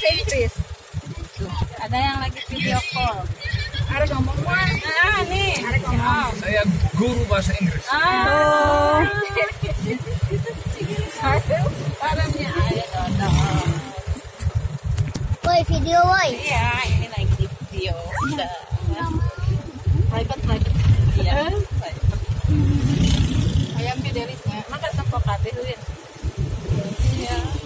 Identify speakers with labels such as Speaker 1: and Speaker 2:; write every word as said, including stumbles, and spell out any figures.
Speaker 1: bahasa Inggris.
Speaker 2: Ada yang lagi video call.
Speaker 1: Ada ngomong mah.
Speaker 2: Ah, nih.
Speaker 1: Ada ngomong.
Speaker 3: Saya guru bahasa Inggris.
Speaker 2: Ah. Aduh, parahnya ayo dong.
Speaker 4: Woi, video woi.
Speaker 2: Iya, ini lagi di video. Udah. Private, private. Iya. Ayam fidelisnya. Maka sempok kabeh, Win. Iya.